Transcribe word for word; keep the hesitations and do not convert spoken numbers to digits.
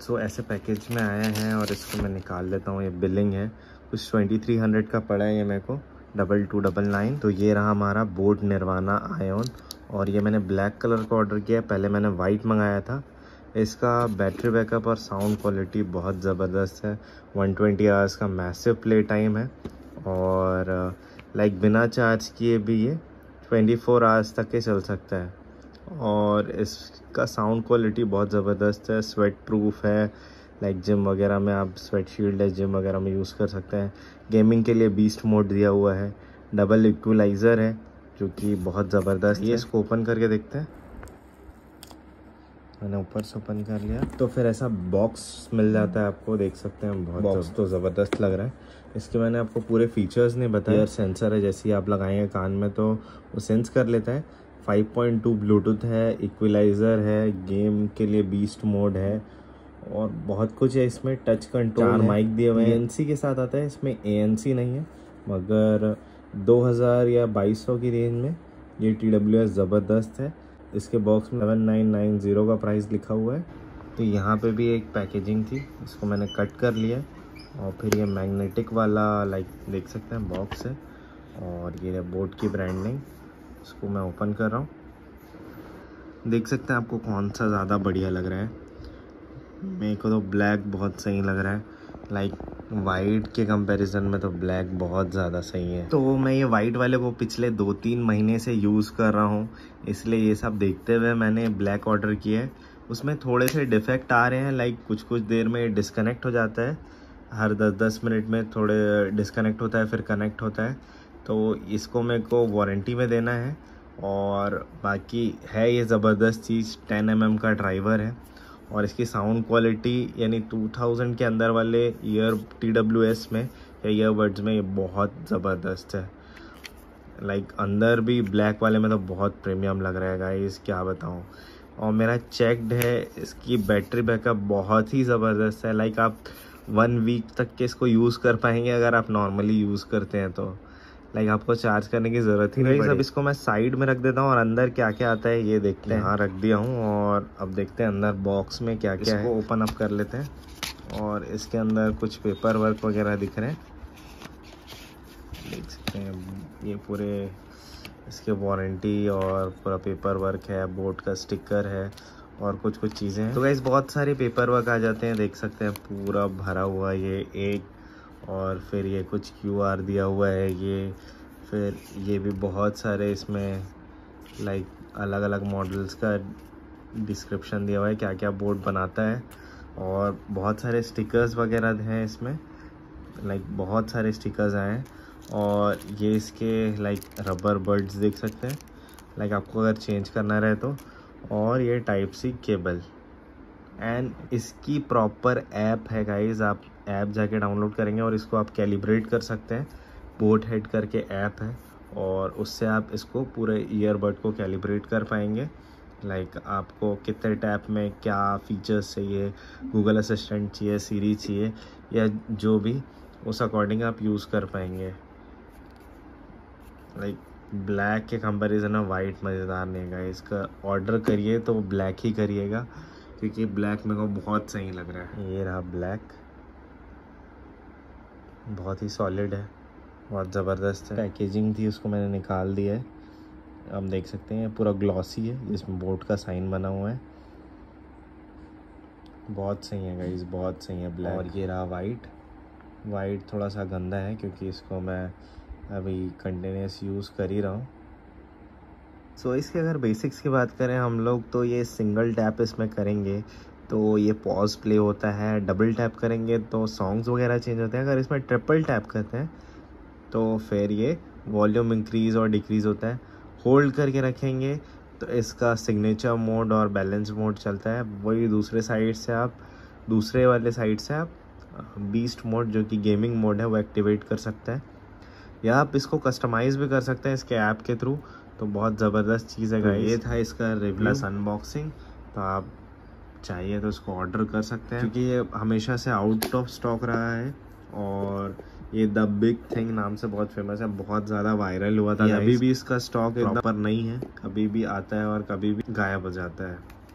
सो so, ऐसे package में आया है और इसको मैं निकाल लेता हूँ। ये बिलिंग है, कुछ ट्वेंटी थ्री हंड्रेड का पड़ा है ये मेरे को, डबल टू डबल नाइन। तो ये रहा हमारा बोट निर्वाणा आयोन, और ये मैंने ब्लैक कलर का ऑर्डर किया, पहले मैंने वाइट मंगाया था। इसका बैटरी बैकअप और साउंड क्वालिटी बहुत ज़बरदस्त है। वन ट्वेंटी आवर्स का मैसिव प्ले टाइम है, और लाइक बिना चार्ज किए भी ये ट्वेंटी फोर आवर्स तक के चल सकता है। और इसका साउंड क्वालिटी बहुत ज़बरदस्त है, स्वेट प्रूफ है। लाइक जिम वगैरह में आप स्वेट शील्ड है, जिम वगैरह में यूज़ कर सकते हैं। गेमिंग के लिए बीस्ट मोड दिया हुआ है, डबल इक्वलाइज़र है जो कि बहुत ज़बरदस्त है। इसको ओपन करके देखते हैं। मैंने ऊपर से ओपन कर लिया तो फिर ऐसा बॉक्स मिल जाता है आपको, देख सकते हैं। बहुत बॉक्स तो ज़बरदस्त लग रहा है। इसके मैंने आपको पूरे फीचर्स नहीं बताया। सेंसर है, जैसे ही आप लगाएंगे कान में तो वो सेंस कर लेता है। फाइव पॉइंट टू ब्लूटूथ है, इक्वलाइज़र है, गेम के लिए बीस्ट मोड है, और बहुत कुछ है इसमें। टच कंट्रोल, चार माइक दिए हुए हैं। ए एन सी के साथ आता है, इसमें ए एन सी नहीं है, मगर दो हज़ार या बाईस सौ की रेंज में ये टी डब्ल्यू एस ज़बरदस्त है। इसके बॉक्स में सेवन नाइन नाइन ज़ीरो का प्राइस लिखा हुआ है। तो यहाँ पे भी एक पैकेजिंग थी, इसको मैंने कट कर लिया, और फिर ये मैग्नेटिक वाला लाइक देख सकते हैं बॉक्स है, और ये बोट की ब्रांडिंग। इसको मैं ओपन कर रहा हूँ, देख सकते हैं आपको कौन सा ज़्यादा बढ़िया लग रहा है। मेरे को तो ब्लैक बहुत सही लग रहा है, लाइक वाइट के कंपैरिजन में तो ब्लैक बहुत ज़्यादा सही है। तो मैं ये वाइट वाले को पिछले दो तीन महीने से यूज़ कर रहा हूँ, इसलिए ये सब देखते हुए मैंने ब्लैक ऑर्डर किया है। उसमें थोड़े से डिफेक्ट आ रहे हैं, लाइक कुछ कुछ देर में डिस्कनेक्ट हो जाता है, हर दस दस मिनट में थोड़े डिस्कनेक्ट होता है फिर कनेक्ट होता है। तो इसको मेरे को वारंटी में देना है। और बाकी है ये ज़बरदस्त चीज़, टेन एम एम का ड्राइवर है, और इसकी साउंड क्वालिटी यानी टू थाउज़ेंड के अंदर वाले ईयर टी डब्ल्यू एस में या ईयरबड्स में ये बहुत ज़बरदस्त है। लाइक अंदर भी ब्लैक वाले में तो बहुत प्रीमियम लग रहा है गाइस, क्या बताऊँ। और मेरा चेक्ड है, इसकी बैटरी बैकअप बहुत ही ज़बरदस्त है। लाइक आप वन वीक तक के इसको यूज़ कर पाएंगे अगर आप नॉर्मली यूज़ करते हैं तो। लाइक आपको चार्ज करने की ज़रूरत ही नहीं पड़ेगी। अब इसको मैं साइड में रख देता हूँ और अंदर क्या क्या आता है ये देखते हैं। यहाँ रख दिया हूँ, और अब देखते हैं अंदर बॉक्स में क्या क्या है। इसको ओपन अप कर लेते हैं, और इसके अंदर कुछ पेपर वर्क वगैरह दिख रहे हैं, देख सकते हैं। ये पूरे इसके वारंटी और पूरा पेपर वर्क है, बोट का स्टिकर है, और कुछ कुछ चीज़ें हैं। तो गाइस बहुत सारे पेपर वर्क आ जाते हैं, देख सकते हैं पूरा भरा हुआ ये एक, और फिर ये कुछ क्यू आर दिया हुआ है ये, फिर ये भी बहुत सारे इसमें लाइक अलग अलग मॉडल्स का डिस्क्रिप्शन दिया हुआ है, क्या क्या बोट बनाता है, और बहुत सारे स्टिकर्स वगैरह हैं इसमें। लाइक बहुत सारे स्टिकर्स आए हैं, और ये इसके लाइक रबर बर्ड्स देख सकते हैं, लाइक आपको अगर चेंज करना रहे तो। और ये टाइप सी केबल, एंड इसकी प्रॉपर ऐप है गाइज, आप ऐप जाके डाउनलोड करेंगे और इसको आप कैलिब्रेट कर सकते हैं। बोट हेड करके ऐप है, और उससे आप इसको पूरे ईयरबड को कैलिब्रेट कर पाएंगे। लाइक आपको कितने टैप में क्या फीचर्स चाहिए, गूगल असिस्टेंट चाहिए, सीरी चाहिए, या जो भी, उस अकॉर्डिंग आप यूज़ कर पाएंगे। लाइक ब्लैक के कंपैरिजन में वाइट मज़ेदार नहीं है। इसका ऑर्डर करिए तो ब्लैक ही करिएगा, क्योंकि ब्लैक मेरे को बहुत सही लग रहा है। ये रहा ब्लैक, बहुत ही सॉलिड है, बहुत ज़बरदस्त है। पैकेजिंग थी उसको मैंने निकाल दिया है, आप देख सकते हैं पूरा ग्लॉसी है, जिसमें बोट का साइन बना हुआ है। बहुत सही है गाइस, बहुत सही है ब्लैक। और ये रहा वाइट। वाइट थोड़ा सा गंदा है, क्योंकि इसको मैं अभी कंटिन्यूस यूज़ कर ही रहा हूँ। सो so, इसके अगर बेसिक्स की बात करें हम लोग, तो ये सिंगल टैप इसमें करेंगे तो ये पॉज प्ले होता है, डबल टैप करेंगे तो सॉन्ग्स वगैरह चेंज होते हैं। अगर इसमें ट्रिपल टैप करते हैं तो फिर ये वॉल्यूम इंक्रीज़ और डिक्रीज़ होता है। होल्ड करके रखेंगे तो इसका सिग्नेचर मोड और बैलेंस मोड चलता है। वही दूसरे साइड से आप दूसरे वाले साइड से आप बीस्ट मोड जो कि गेमिंग मोड है वो एक्टिवेट कर सकते हैं, या आप इसको कस्टमाइज़ भी कर सकते हैं इसके ऐप के थ्रू। तो बहुत ज़बरदस्त चीज़ है गाइस। ये था इसका रिव्यू प्लस अनबॉक्सिंग। तो आप चाहिए तो इसको ऑर्डर कर सकते हैं, क्योंकि ये हमेशा से आउट ऑफ स्टॉक रहा है, और ये द बिग थिंग नाम से बहुत फेमस है, बहुत ज़्यादा वायरल हुआ था। अभी भी इसका स्टॉक प्रॉपर नहीं है, कभी भी आता है और कभी भी गायब हो जाता है।